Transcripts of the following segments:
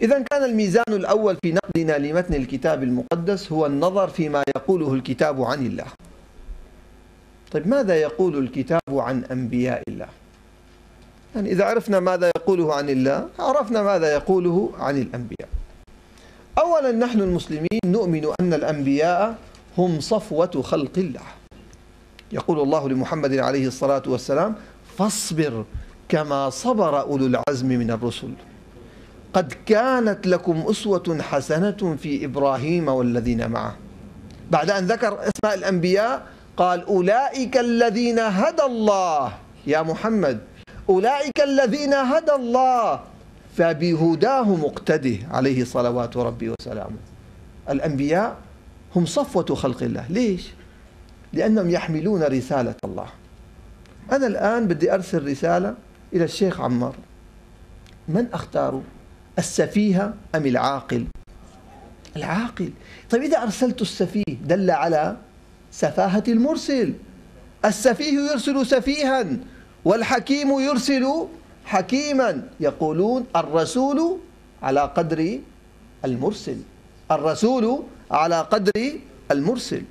إذا كان الميزان الأول في نقدنا لمتن الكتاب المقدس هو النظر فيما يقوله الكتاب عن الله. طيب ماذا يقول الكتاب عن أنبياء الله؟ يعني إذا عرفنا ماذا يقوله عن الله عرفنا ماذا يقوله عن الأنبياء. أولا نحن المسلمين نؤمن أن الأنبياء هم صفوة خلق الله. يقول الله لمحمد عليه الصلاة والسلام: فاصبر كما صبر أولو العزم من الرسل قد كانت لكم أسوة حسنة في إبراهيم والذين معه. بعد أن ذكر أسماء الأنبياء قال: أولئك الذين هدى الله. يا محمد، أولئك الذين هدى الله فبهداه مقتده عليه صلوات ربي وسلامه. الأنبياء هم صفوة خلق الله. ليش؟ لأنهم يحملون رسالة الله. أنا الآن بدي أرسل رسالة إلى الشيخ عمار، من أختاره؟ السفيه أم العاقل؟ العاقل. طيب إذا أرسلت السفيه دل على سفاهة المرسل. السفيه يرسل سفيها والحكيم يرسل حكيما. يقولون الرسول على قدر المرسل، الرسول على قدر المرسل.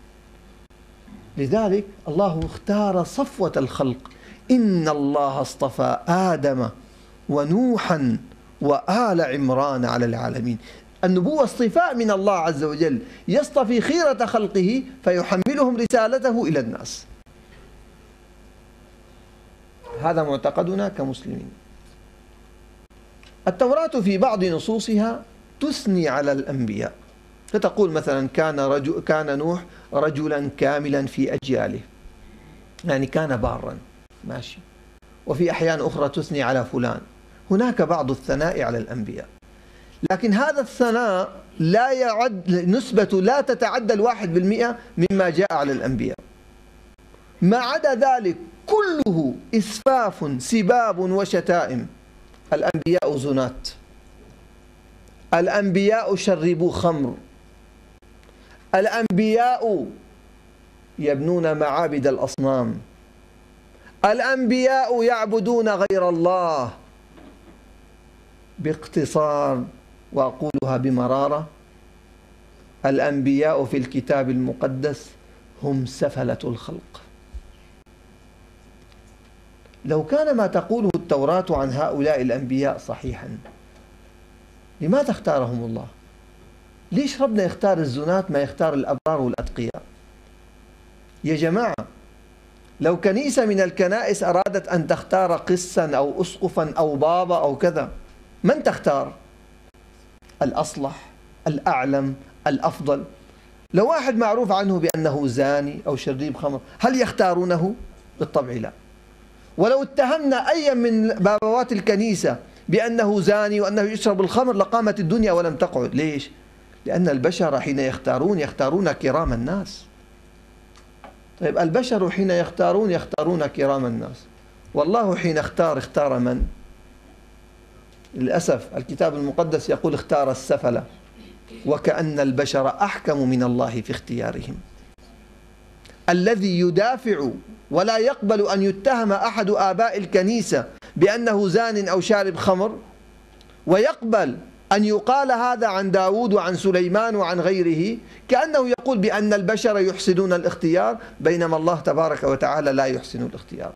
لذلك الله اختار صفوة الخلق. إن الله اصطفى آدم ونوحا وآل عمران على العالمين. النبوة اصطفاء من الله عز وجل، يصطفي خيرة خلقه فيحملهم رسالته إلى الناس. هذا معتقدنا كمسلمين. التوراة في بعض نصوصها تثني على الأنبياء، فتقول مثلا كان نوح رجلا كاملا في أجياله، يعني كان بارا، ماشي. وفي أحيان أخرى تثني على فلان. هناك بعض الثناء على الأنبياء، لكن هذا الثناء لا يعد، نسبة لا تتعدى 1% مما جاء على الأنبياء. ما عدا ذلك كله إسفاف سباب وشتائم. الأنبياء زنات، الأنبياء شربوا خمر، الأنبياء يبنون معابد الأصنام، الأنبياء يعبدون غير الله. باختصار وأقولها بمرارة، الأنبياء في الكتاب المقدس هم سفلة الخلق. لو كان ما تقوله التوراة عن هؤلاء الأنبياء صحيحا، لماذا اختارهم الله؟ ليش ربنا يختار الزنات ما يختار الأبرار والأتقياء؟ يا جماعة، لو كنيسة من الكنائس أرادت أن تختار قسا أو أسقفا أو بابا أو كذا، من تختار؟ الأصلح، الأعلم، الأفضل. لو واحد معروف عنه بأنه زاني أو شريب خمر، هل يختارونه؟ بالطبع لا. ولو اتهمنا أي من بابوات الكنيسة بأنه زاني وأنه يشرب الخمر لقامت الدنيا ولم تقعد. ليش؟ لأن البشر حين يختارون كرام الناس. طيب البشر حين يختارون كرام الناس، والله حين اختار من؟ للأسف الكتاب المقدس يقول اختار السفلة، وكأن البشر أحكم من الله في اختيارهم. الذي يدافع ولا يقبل أن يتهم أحد آباء الكنيسة بأنه زان أو شارب خمر، ويقبل أن يقال هذا عن داود وعن سليمان وعن غيره، كأنه يقول بأن البشر يحسنون الاختيار، بينما الله تبارك وتعالى لا يحسن الاختيار.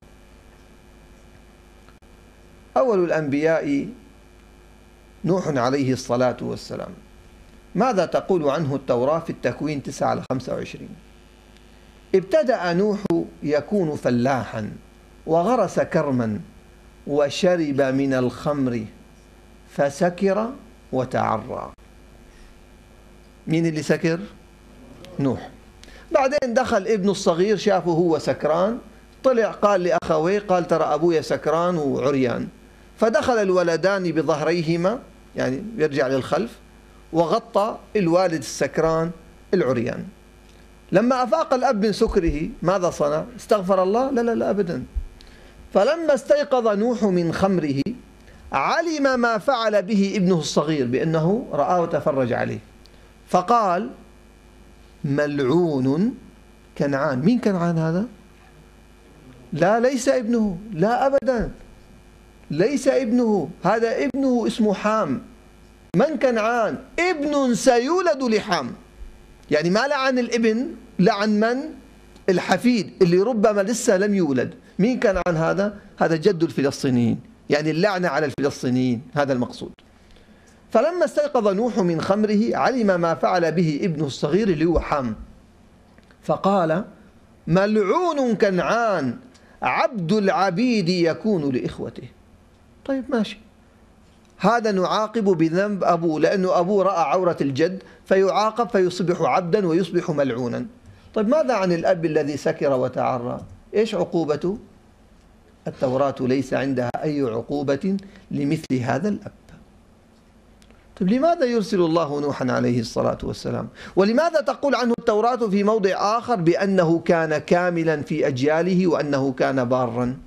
أول الأنبياء نوح عليه الصلاة والسلام. ماذا تقول عنه التوراة في التكوين 9:25؟ ابتدأ نوح يكون فلاحا وغرس كرما وشرب من الخمر فسكر وتعرى. مين اللي سكر؟ نوح. بعدين دخل ابنه الصغير، شافه هو سكران، طلع قال لأخويه، قال ترى أبويا سكران وعريان. فدخل الولدان بظهريهما، يعني يرجع للخلف، وغطى الوالد السكران العريان. لما أفاق الأب من سكره ماذا صنع؟ استغفر الله؟ لا لا لا أبدا. فلما استيقظ نوح من خمره علم ما فعل به ابنه الصغير، بأنه رآه وتفرج عليه، فقال ملعون كنعان. مين كنعان هذا؟ لا، ليس ابنه، لا أبدا، ليس ابنه، هذا ابنه اسمه حام. من كنعان ابن سيولد لحام، يعني ما لعن الابن، لعن من؟ الحفيد اللي ربما لسه لم يولد. مين كنعان هذا؟ هذا جد الفلسطينيين، يعني اللعنة على الفلسطينيين، هذا المقصود. فلما استيقظ نوح من خمره علم ما فعل به ابنه الصغير اللي هو حام، فقال ملعون كنعان عبد العبيد يكون لإخوته. طيب ماشي، هذا نعاقب بذنب أبوه لأنه أبوه رأى عورة الجد فيعاقب فيصبح عبدا ويصبح ملعونا. طيب ماذا عن الأب الذي سكر وتعرى؟ إيش عقوبته؟ التوراة ليس عندها أي عقوبة لمثل هذا الأب. طيب لماذا يرسل الله نوحا عليه الصلاة والسلام؟ ولماذا تقول عنه التوراة في موضع آخر بأنه كان كاملا في أجياله وأنه كان بارا؟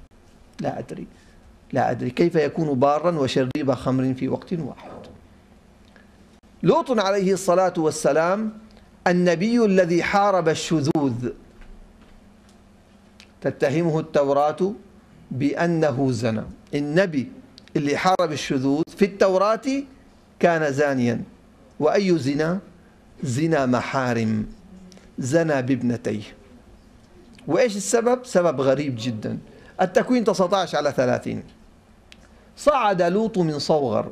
لا أدري كيف يكون بارا وشريب خمر في وقت واحد. لوط عليه الصلاة والسلام النبي الذي حارب الشذوذ، تتهمه التوراة بأنه زنى. النبي اللي حارب الشذوذ في التوراة كان زانيا. وأي زنا؟ زنا محارم، زنى بابنتيه. وإيش السبب؟ سبب غريب جدا. التكوين 19:30 صعد لوط من صوغر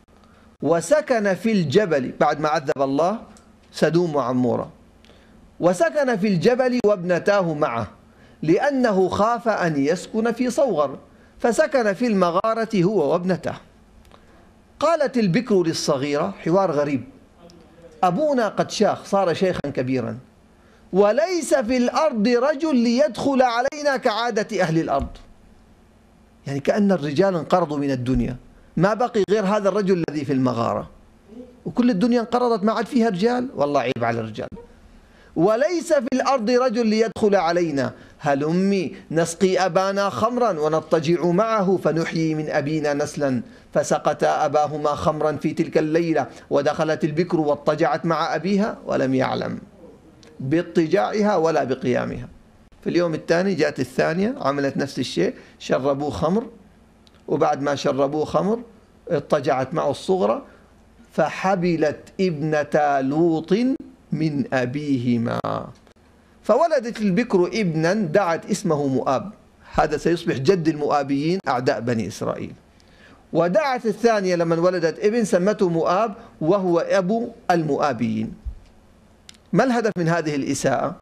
وسكن في الجبل بعد ما عذب الله سدوم وعمورة، وسكن في الجبل وابنتاه معه لأنه خاف أن يسكن في صوغر، فسكن في المغارة هو وابنته. قالت البكر للصغيرة حوار غريب: أبونا قد شاخ، صار شيخا كبيرا، وليس في الأرض رجل ليدخل علينا كعادة أهل الأرض. يعني كأن الرجال انقرضوا من الدنيا، ما بقي غير هذا الرجل الذي في المغارة، وكل الدنيا انقرضت ما عاد فيها رجال. والله عيب على الرجال. وليس في الأرض رجل ليدخل علينا، هلمي نسقي أبانا خمرا ونضطجع معه فنحيي من أبينا نسلا. فسقتا أباهما خمرا في تلك الليلة، ودخلت البكر واضطجعت مع أبيها ولم يعلم باضطجاعها ولا بقيامها. في اليوم الثاني جاءت الثانية عملت نفس الشيء، شربوه خمر، وبعد ما شربوه خمر اضطجعت معه الصغرى، فحبلت ابنة لوط من أبيهما، فولدت البكر ابنا دعت اسمه مؤاب، هذا سيصبح جد المؤابيين أعداء بني إسرائيل. ودعت الثانية لما ولدت ابن سمته مؤاب وهو أبو المؤابيين. ما الهدف من هذه الإساءة؟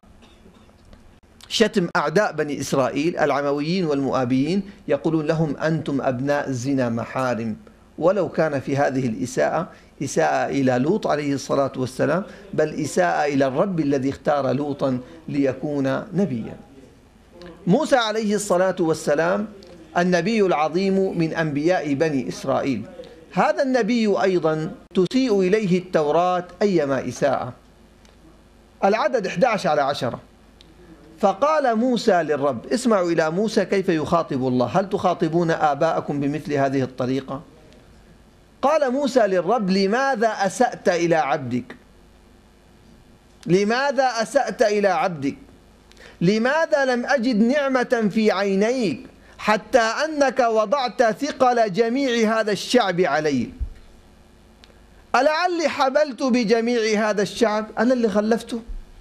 شتم أعداء بني إسرائيل العمويين والمؤابيين، يقولون لهم أنتم أبناء الزنا محارم، ولو كان في هذه الإساءة إساءة إلى لوط عليه الصلاة والسلام، بل إساءة إلى الرب الذي اختار لوطا ليكون نبيا. موسى عليه الصلاة والسلام النبي العظيم من أنبياء بني إسرائيل، هذا النبي أيضا تسيء إليه التوراة أيما إساءة. العدد 11:10 فقال موسى للرب، اسمعوا إلى موسى كيف يخاطب الله: هل تخاطبون آباءكم بمثل هذه الطريقة؟ قال موسى للرب: لماذا أسأت إلى عبدك؟ لماذا أسأت إلى عبدك؟ لماذا لم أجد نعمة في عينيك حتى أنك وضعت ثقل جميع هذا الشعب علي؟ ألعلي حبلت بجميع هذا الشعب؟ أنا اللي خلفته.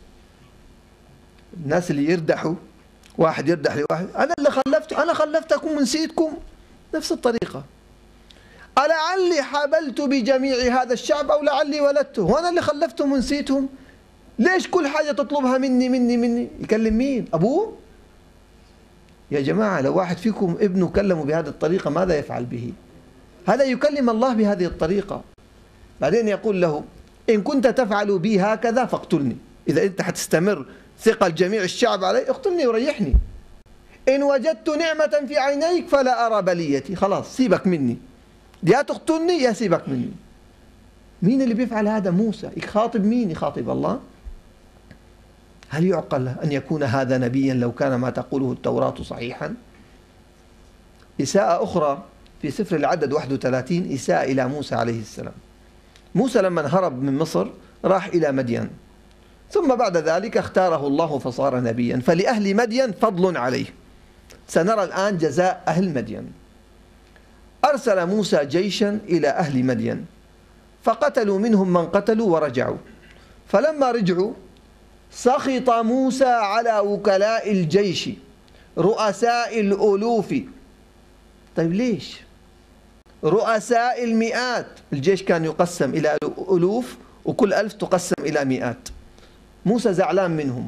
الناس اللي يردحوا، واحد يردح لواحد: أنا اللي خلفته، أنا خلفتكم ونسيتكم. نفس الطريقة: ألعلي حبلت بجميع هذا الشعب أو لعلي ولدته، وأنا اللي خلفتهم ونسيتهم. ليش كل حاجة تطلبها مني؟ يكلم مين؟ أبوه؟ يا جماعة لو واحد فيكم ابنه كلمه بهذه الطريقة ماذا يفعل به؟ هذا يكلم الله بهذه الطريقة. بعدين يقول له: إن كنت تفعل بي هكذا فاقتلني. إذا أنت حتستمر ثقل جميع الشعب علي اقتلني وريحني. إن وجدت نعمة في عينيك فلا أرى بليتي. خلاص سيبك مني، يا تقتلني يا سيبك مني. مين اللي بيفعل هذا؟ موسى. يخاطب مين؟ يخاطب الله. هل يعقل أن يكون هذا نبيا لو كان ما تقوله التوراة صحيحا؟ إساءة أخرى في سفر العدد 31، إساءة إلى موسى عليه السلام. موسى لما هرب من مصر راح إلى مدين، ثم بعد ذلك اختاره الله فصار نبيا، فلأهل مدين فضل عليه. سنرى الآن جزاء أهل مدين. أرسل موسى جيشا إلى أهل مدين فقتلوا منهم من قتلوا ورجعوا. فلما رجعوا سخط موسى على وكلاء الجيش رؤساء الألوف. طيب ليش؟ رؤساء المئات، الجيش كان يقسم إلى ألوف وكل ألف تقسم إلى مئات. موسى زعلان منهم،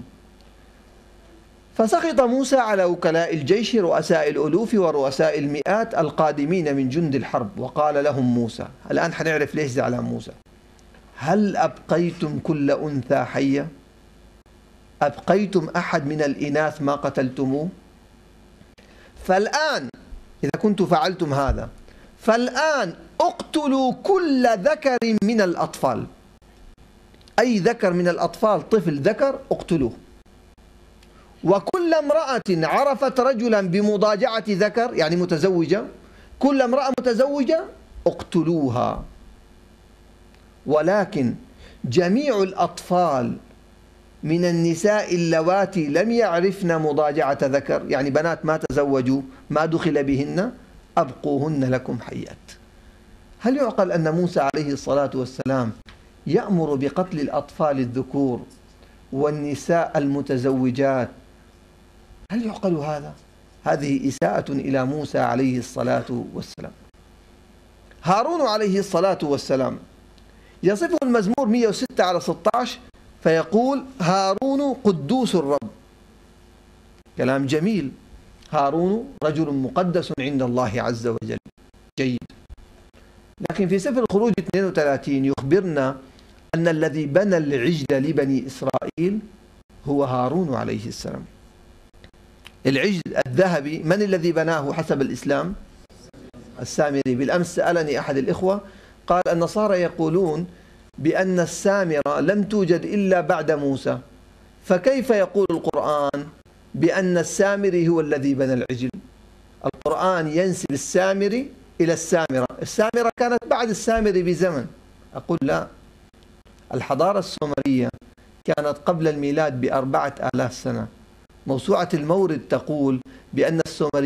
فسخط موسى على وكلاء الجيش رؤساء الألوف ورؤساء المئات القادمين من جند الحرب، وقال لهم موسى، الآن حنعرف ليش زعلان موسى: هل أبقيتم كل أنثى حية؟ أبقيتم أحد من الإناث ما قتلتموه؟ فالآن إذا كنتم فعلتم هذا فالآن اقتلوا كل ذكر من الأطفال، أي ذكر من الأطفال، طفل ذكر اقتلوه، وكل امرأة عرفت رجلا بمضاجعة ذكر يعني متزوجة، كل امرأة متزوجة اقتلوها. ولكن جميع الأطفال من النساء اللواتي لم يعرفن مضاجعة ذكر، يعني بنات ما تزوجوا ما دخل بهن، أبقوهن لكم حيات. هل يعقل أن موسى عليه الصلاة والسلام يأمر بقتل الأطفال الذكور والنساء المتزوجات؟ هل يعقل هذا؟ هذه إساءة إلى موسى عليه الصلاة والسلام. هارون عليه الصلاة والسلام يصفه المزمور 106 على 16 فيقول: هارون قدوس الرب. كلام جميل، هارون رجل مقدس عند الله عز وجل، جيد. لكن في سفر الخروج 32 يخبرنا أن الذي بنى العجل لبني إسرائيل هو هارون عليه السلام. العجل الذهبي من الذي بناه حسب الإسلام؟ السامري. بالأمس سألني أحد الإخوة قال النصارى يقولون بأن السامرة لم توجد إلا بعد موسى، فكيف يقول القرآن بأن السامري هو الذي بنى العجل؟ القرآن ينسب السامري إلى السامرة، السامرة كانت بعد السامري بزمن. أقول لا، الحضارة السومرية كانت قبل الميلاد ب4000 سنة. موسوعة المورد تقول بأن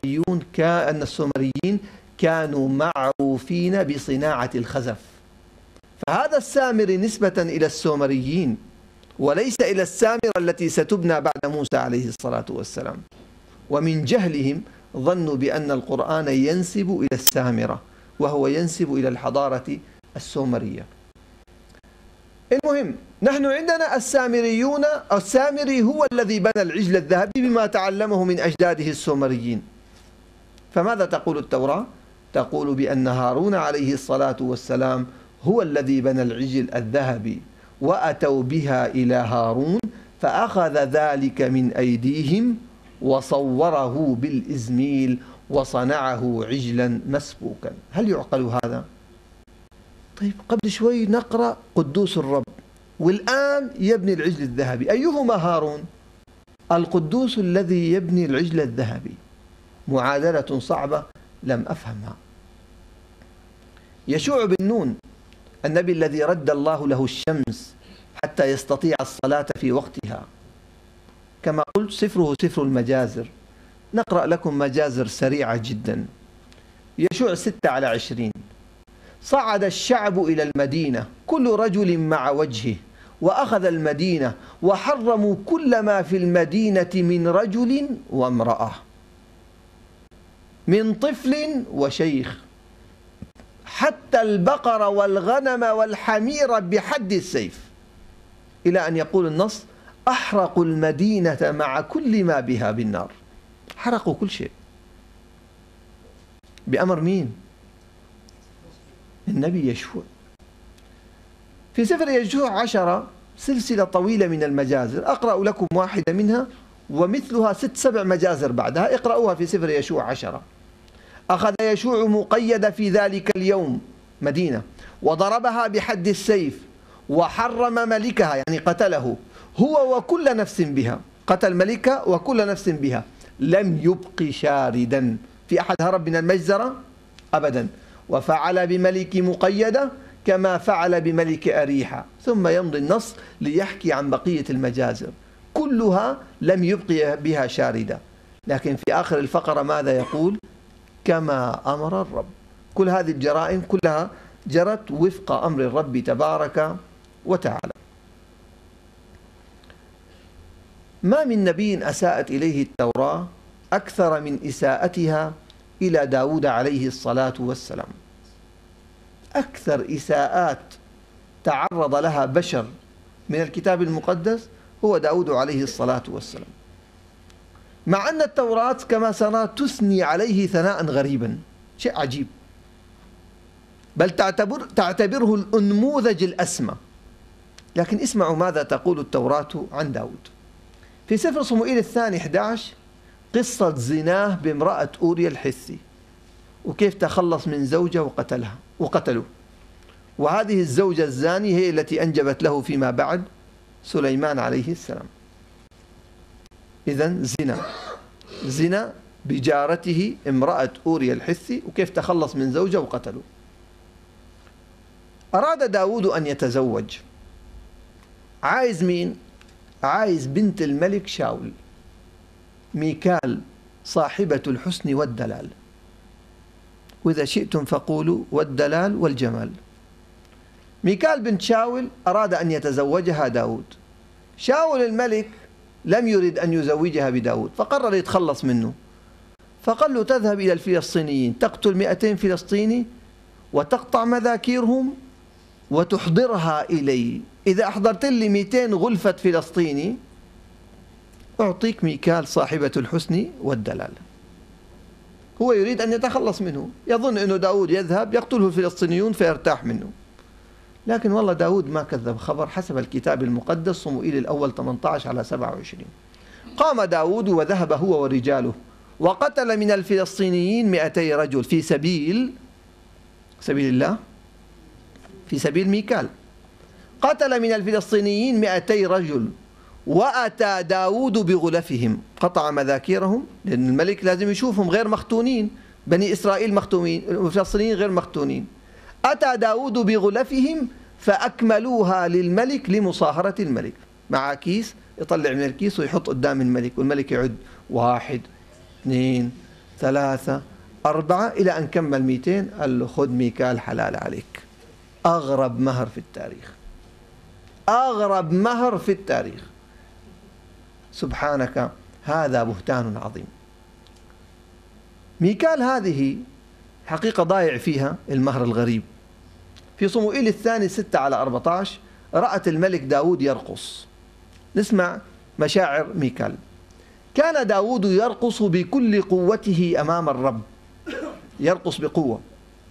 السومريين كانوا معروفين بصناعة الخزف، فهذا السامري نسبة إلى السومريين وليس إلى السامرة التي ستبنى بعد موسى عليه الصلاة والسلام. ومن جهلهم ظنوا بأن القرآن ينسب إلى السامرة وهو ينسب إلى الحضارة السومرية. المهم، نحن عندنا السامريون، السامري هو الذي بنى العجل الذهبي بما تعلمه من أجداده السومريين. فماذا تقول التوراة؟ تقول بأن هارون عليه الصلاة والسلام هو الذي بنى العجل الذهبي، وأتوا بها إلى هارون فأخذ ذلك من أيديهم وصوره بالإزميل وصنعه عجلا مسبوكا. هل يعقل هذا؟ طيب قبل شوي نقرأ قدوس الرب، والآن يبني العجل الذهبي، أيهما هارون؟ القدوس الذي يبني العجل الذهبي. معادلة صعبة لم أفهمها. يشوع بن نون النبي الذي رد الله له الشمس حتى يستطيع الصلاة في وقتها، كما قلت سفره سفر المجازر. نقرأ لكم مجازر سريعة جدا. يشوع 6/20: صعد الشعب إلى المدينة كل رجل مع وجهه وأخذ المدينة وحرموا كل ما في المدينة من رجل وامرأة، من طفل وشيخ، حتى البقر والغنم والحمير بحد السيف، إلى أن يقول النص: أحرقوا المدينة مع كل ما بها بالنار. حرقوا كل شيء بأمر مين؟ النبي يشوع. في سفر يشوع 10 سلسلة طويلة من المجازر، أقرأ لكم واحدة منها ومثلها 6-7 مجازر بعدها، اقرأوها في سفر يشوع 10. أخذ يشوع مقيد في ذلك اليوم مدينة وضربها بحد السيف وحرم ملكها، يعني قتله هو وكل نفس بها، قتل ملكها وكل نفس بها، لم يبق شاردا. في أحد هرب من المجزرة؟ أبدا. وفعل بملك مقيدة كما فعل بملك أريحة. ثم يمضي النص ليحكي عن بقية المجازر، كلها لم يبق بها شاردة. لكن في آخر الفقرة ماذا يقول؟ كما أمر الرب. كل هذه الجرائم كلها جرت وفق أمر الرب تبارك وتعالى. ما من نبي أساءت إليه التوراة أكثر من إساءتها إلى داود عليه الصلاة والسلام. أكثر إساءات تعرض لها بشر من الكتاب المقدس هو داود عليه الصلاة والسلام، مع أن التوراة كما سنرى تثني عليه ثناء غريبا، شيء عجيب، بل تعتبره الأنموذج الأسمى. لكن اسمعوا ماذا تقول التوراة عن داود. في سفر صموئيل الثاني 11 قصة زناه بامرأة أوريا الحثي، وكيف تخلص من زوجة وقتله. وهذه الزوجة الزانية هي التي أنجبت له فيما بعد سليمان عليه السلام. إذن زنا بجارته امرأة أوريا الحثي، وكيف تخلص من زوجة وقتله. أراد داود أن يتزوج. عايز مين؟ عايز بنت الملك شاول، ميكال صاحبة الحسن والدلال، وإذا شئتم فقولوا والدلال والجمال. ميكال بنت شاول أراد أن يتزوجها داود. شاول الملك لم يرد أن يزوجها بداود، فقرر يتخلص منه، فقال له تذهب إلى الفلسطينيين تقتل 200 فلسطيني وتقطع مذاكيرهم وتحضرها إلي. إذا أحضرت لي 200 غلفة فلسطيني أعطيك ميكال صاحبة الحسن والدلال. هو يريد أن يتخلص منه، يظن أنه داود يذهب يقتله الفلسطينيون فيرتاح منه. لكن والله داود ما كذب خبر. حسب الكتاب المقدس صموئيل الأول 18:27 قام داود وذهب هو ورجاله وقتل من الفلسطينيين 200 رجل في سبيل الله، في سبيل ميكال. قتل من الفلسطينيين 200 رجل، وأتى داود بغلفهم، قطع مذاكيرهم، لأن الملك لازم يشوفهم غير مختونين، بني إسرائيل مختونين، الفلسطينيين غير مختونين. أتى داود بغلفهم فأكملوها للملك لمصاهرة الملك. مع كيس يطلع من الكيس ويحط قدام الملك، والملك يعد 1 2 3 4 إلى أن كمل 200. قال له خذ ميكال حلال عليك. أغرب مهر في التاريخ، أغرب مهر في التاريخ. سبحانك، هذا بهتان عظيم. ميكال هذه حقيقة ضايع فيها المهر الغريب. في صموئيل الثاني 6:14 رأت الملك داود يرقص. نسمع مشاعر ميكال. كان داود يرقص بكل قوته أمام الرب، يرقص بقوة.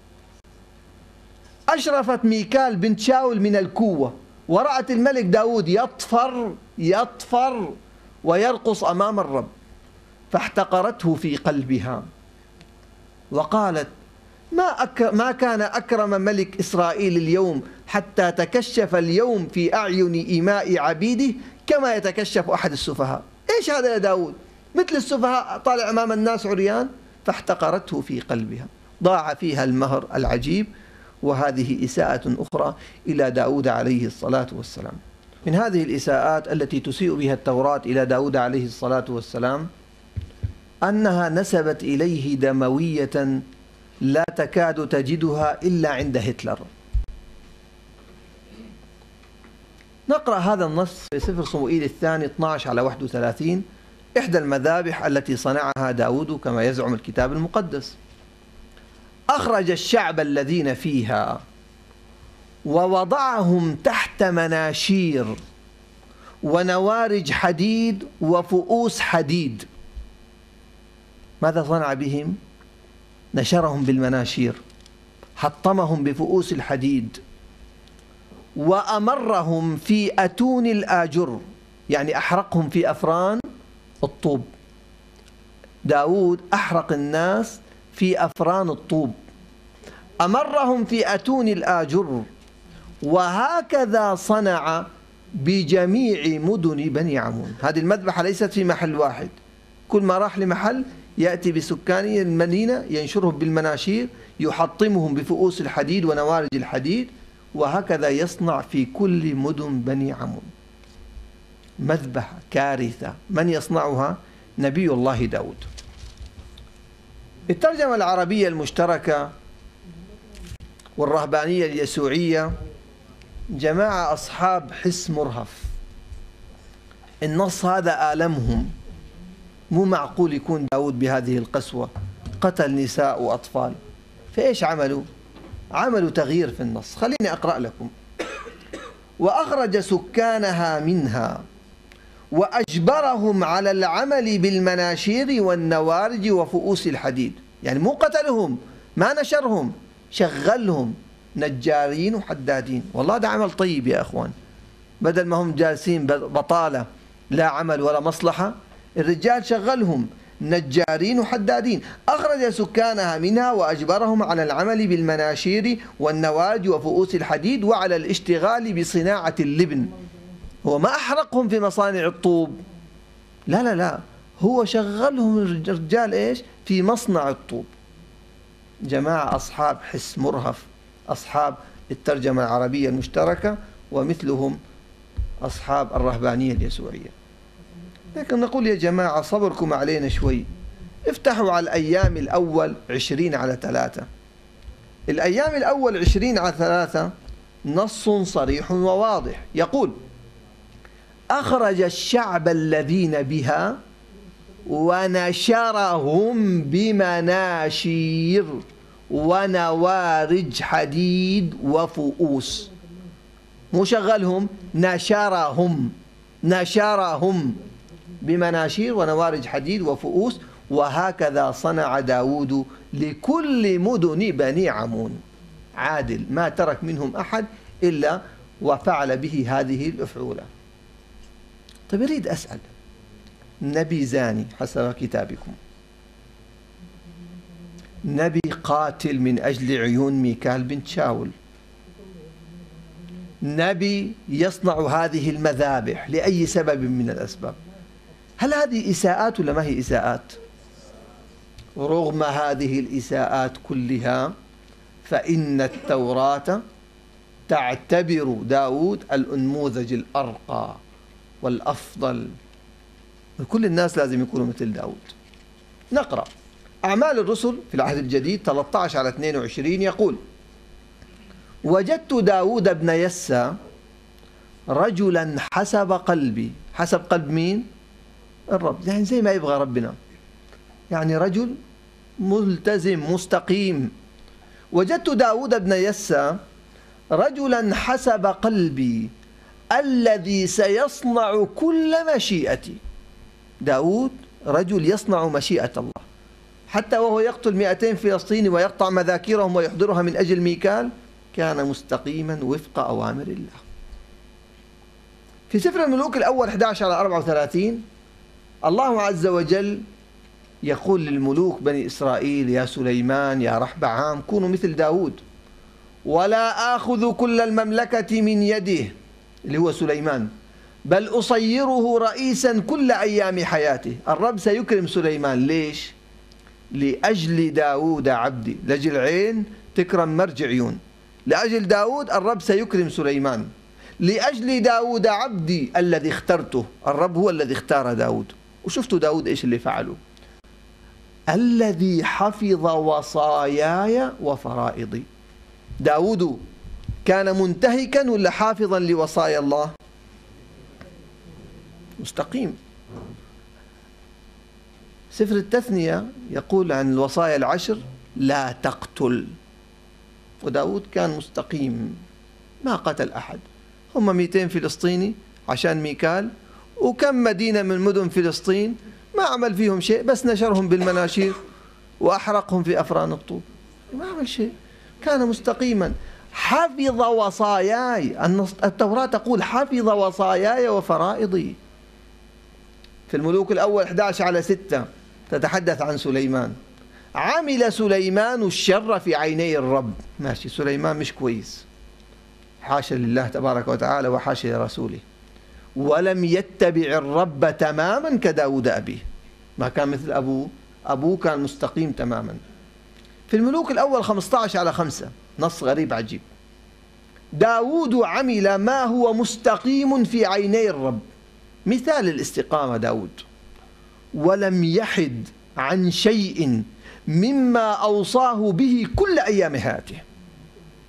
أشرفت ميكال بنت شاول من الكوة ورأت الملك داود يطفر ويرقص أمام الرب، فاحتقرته في قلبها وقالت ما كان أكرم ملك إسرائيل اليوم حتى تكشف اليوم في أعين إماء عبيده كما يتكشف أحد السفهاء. إيش هذا يا داود؟ مثل السفهاء طالع أمام الناس عريان. فاحتقرته في قلبها، ضاع فيها المهر العجيب. وهذه إساءة أخرى إلى داود عليه الصلاة والسلام. من هذه الإساءات التي تسيء بها التوراة إلى داود عليه الصلاة والسلام أنها نسبت إليه دموية لا تكاد تجدها إلا عند هتلر. نقرأ هذا النص في سفر صموئيل الثاني 12:31، إحدى المذابح التي صنعها داود كما يزعم الكتاب المقدس. أخرج الشعب الذين فيها ووضعهم تحت مناشير ونوارج حديد وفؤوس حديد. ماذا صنع بهم؟ نشرهم بالمناشير، حطمهم بفؤوس الحديد، وأمرهم في أتون الآجر، يعني أحرقهم في أفران الطوب. داود أحرق الناس في أفران الطوب، أمرهم في أتون الآجر. وهكذا صنع بجميع مدن بني عمون. هذه المذبحة ليست في محل واحد، كل ما راح لمحل يأتي بسكاني المدينة ينشرهم بالمناشير، يحطمهم بفؤوس الحديد ونوارج الحديد، وهكذا يصنع في كل مدن بني عمون. مذبحة كارثة. من يصنعها؟ نبي الله داود. الترجمة العربية المشتركة والرهبانية اليسوعية جماعة أصحاب حس مرهف. النص هذا آلمهم. مو معقول يكون داود بهذه القسوة، قتل نساء وأطفال. فإيش عملوا؟ عملوا تغيير في النص. خليني أقرأ لكم. وأخرج سكانها منها وأجبرهم على العمل بالمناشير والنوارج وفؤوس الحديد. يعني مو قتلهم، ما نشرهم، شغلهم نجارين وحدادين. والله ده عمل طيب يا أخوان. بدل ما هم جالسين بطالة لا عمل ولا مصلحة، الرجال شغلهم نجارين وحدادين. أخرج سكانها منها وأجبرهم على العمل بالمناشير والنوارج وفؤوس الحديد وعلى الاشتغال بصناعة اللبن. هو ما أحرقهم في مصانع الطوب، لا لا لا، هو شغلهم الرجال إيش؟ في مصنع الطوب. جماعة أصحاب حس مرهف، أصحاب الترجمة العربية المشتركة، ومثلهم أصحاب الرهبانية اليسوعية. لكن نقول يا جماعة صبركم علينا شوي. افتحوا على الأيام الأول 20/3. الأيام الأول 20/3 نص صريح وواضح يقول: أخرج الشعب الذين بها ونشرهم بمناشير ونوارج حديد وفؤوس. مو شغلهم، نشرهم بمناشير ونوارج حديد وفؤوس. وهكذا صنع داود لكل مدن بني عمون. عادل، ما ترك منهم أحد إلا وفعل به هذه الأفعولة. طيب أريد أسأل، نبي زاني حسب كتابكم، نبي قاتل من أجل عيون ميكال بنت شاول، نبي يصنع هذه المذابح لأي سبب من الأسباب، هل هذه إساءات ولا ما هي إساءات؟ رغم هذه الإساءات كلها فإن التوراة تعتبر داود الأنموذج الأرقى والأفضل. كل الناس لازم يكونوا مثل داود. نقرأ أعمال الرسل في العهد الجديد 13/22 يقول: وجدت داود بن يسى رجلا حسب قلبي. حسب قلب مين؟ الرب، يعني زي ما يبغى ربنا، يعني رجل ملتزم مستقيم. وجدت داود بن يسى رجلا حسب قلبي الذي سيصنع كل مشيئتي. داود رجل يصنع مشيئة الله، حتى وهو يقتل 200 فلسطيني ويقطع مذاكيرهم ويحضرها من أجل ميكال كان مستقيما وفق أوامر الله. في سفر الملوك الأول 11/34 الله عز وجل يقول للملوك بني إسرائيل: يا سليمان يا رحبعام كونوا مثل داود ولا آخذ كل المملكة من يده، اللي هو سليمان، بل أصيره رئيسا كل أيام حياته. الرب سيكرم سليمان. ليش؟ لأجل داود عبدي. لأجل عين تكرم مرج عيون. لأجل داود الرب سيكرم سليمان. لأجل داود عبدي الذي اخترته. الرب هو الذي اختار داود. وشفتوا داود إيش اللي فعله؟ الذي حفظ وصاياي وفرائضي. داود كان منتهكا ولا حافظا لوصايا الله؟ مستقيم. سفر التثنية يقول عن الوصايا العشر: لا تقتل. وداود كان مستقيم، ما قتل أحد. هم 200 فلسطيني عشان ميكال، وكم مدينة من مدن فلسطين ما عمل فيهم شيء، بس نشرهم بالمناشير وأحرقهم في أفران الطوب. ما عمل شيء، كان مستقيما. حفظ وصاياي. التوراة تقول: حفظ وصاياي وفرائضي. في الملوك الأول 11/6 تتحدث عن سليمان. عمل سليمان الشر في عيني الرب. ماشي، سليمان مش كويس، حاشا لله تبارك وتعالى وحاشا لرسوله. ولم يتبع الرب تماما كداود أبيه. ما كان مثل أبوه. أبوه كان مستقيم تماما. في الملوك الأول 15/5 نص غريب عجيب: داود عمل ما هو مستقيم في عيني الرب. مثال الاستقامة داود. ولم يحد عن شيء مما أوصاه به كل أيام حياته.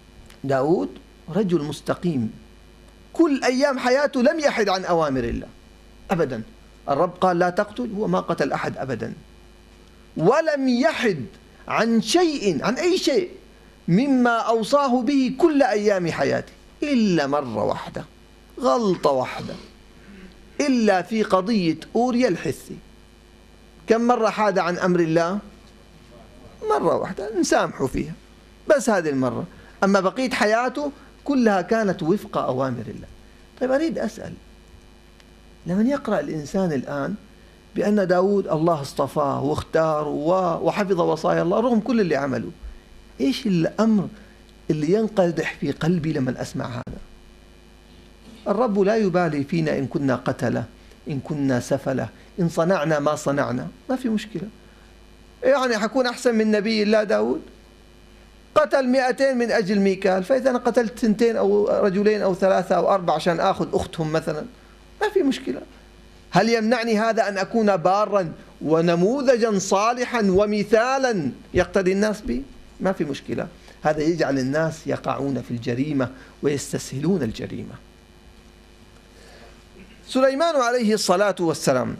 داود رجل مستقيم، كل أيام حياته لم يحد عن أوامر الله أبدا. الرب قال لا تقتل، هو ما قتل أحد أبدا، ولم يحد عن شيء، عن أي شيء مما أوصاه به كل أيام حياته إلا مرة واحدة، غلطة واحدة، إلا في قضية أوريا الحثي. كم مرة حاد عن أمر الله؟ مرة واحدة، نسامحه فيها، بس هذه المرة. أما بقية حياته كلها كانت وفق أوامر الله. طيب أريد أسأل، لمن يقرأ الإنسان الآن بأن داود الله اصطفاه واختاره وحفظ وصايا الله رغم كل اللي عمله، إيش الأمر اللي ينقدح في قلبي لما أسمع هذا؟ الرب لا يبالي فينا إن كنا قتلة، إن كنا سفلة، إن صنعنا ما صنعنا، ما في مشكلة. يعني حكون أحسن من نبي الله داود؟ قتل 200 من أجل ميكال، فإذا أنا قتلت 2 أو رجلين أو 3 أو 4 عشان أخذ أختهم مثلا، ما في مشكلة. هل يمنعني هذا أن أكون بارا ونموذجا صالحا ومثالا يقتدي الناس به؟ ما في مشكلة. هذا يجعل الناس يقعون في الجريمة ويستسهلون الجريمة. سليمان عليه الصلاة والسلام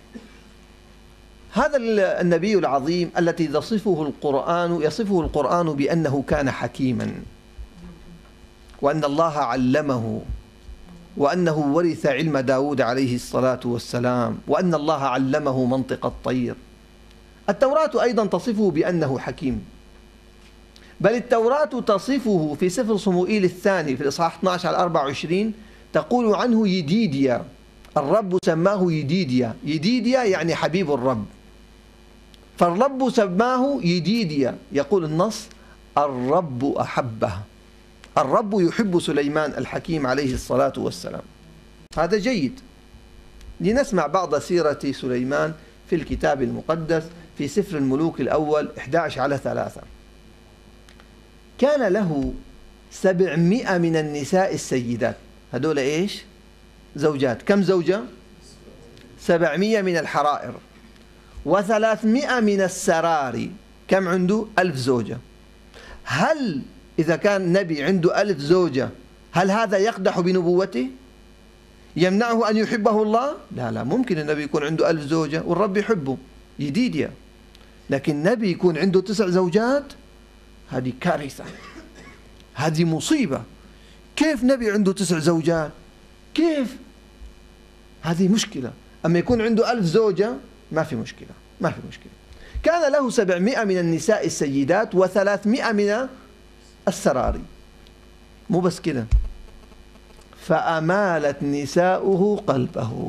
هذا النبي العظيم الذي يصفه القرآن بأنه كان حكيما، وأن الله علمه، وأنه ورث علم داود عليه الصلاة والسلام، وأن الله علمه منطق الطير. التوراة أيضا تصفه بأنه حكيم، بل التوراة تصفه في سفر صموئيل الثاني في الإصحاح 12 على 24 تقول عنه يديديا. الرب سماه يديديا، يديديا يعني حبيب الرب، فالرب سماه يديديا. يقول النص الرب أحبه، الرب يحب سليمان الحكيم عليه الصلاة والسلام. هذا جيد. لنسمع بعض سيرة سليمان في الكتاب المقدس في سفر الملوك الأول 11 على 3. كان له 700 من النساء السيدات. هذول إيش؟ زوجات. كم زوجة؟ 700 من الحرائر، و300 من السراري. كم عنده؟ 1000 زوجة. هل إذا كان نبي عنده 1000 زوجة هل هذا يقدح بنبوته؟ يمنعه أن يحبه الله؟ لا، ممكن النبي يكون عنده 1000 زوجة والرب يحبه، يديديا. لكن نبي يكون عنده 9 زوجات، هذه كارثة، هذه مصيبة. كيف نبي عنده 9 زوجات؟ كيف؟ هذه مشكلة. أما يكون عنده 1000 زوجة ما في مشكلة، ما في مشكلة. كان له 700 من النساء السيدات و300 من السراري. مو بس كده، فأمالت نساؤه قلبه.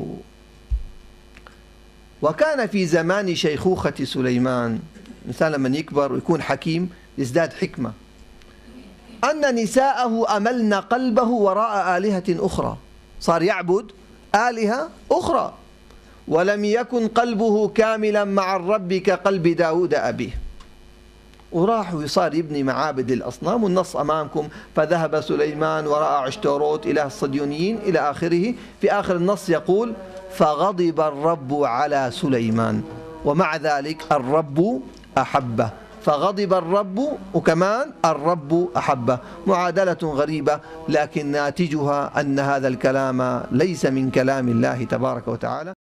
وكان في زمان شيخوخة سليمان، الإنسان لما يكبر ويكون حكيم يزداد حكمة، أن نساءه أملن قلبه وراء آلهة أخرى، صار يعبد آلهة أخرى، ولم يكن قلبه كاملا مع الرب كقلب داود أبيه. وراح وصار يبني معابد للأصنام، والنص أمامكم: فذهب سليمان ورأى عشتروت إله الصديونيين إلى آخره. في آخر النص يقول: فغضب الرب على سليمان ومع ذلك الرب أحبه. فغضب الرب وكمان الرب أحبه. معادلة غريبة، لكن ناتجها أن هذا الكلام ليس من كلام الله تبارك وتعالى.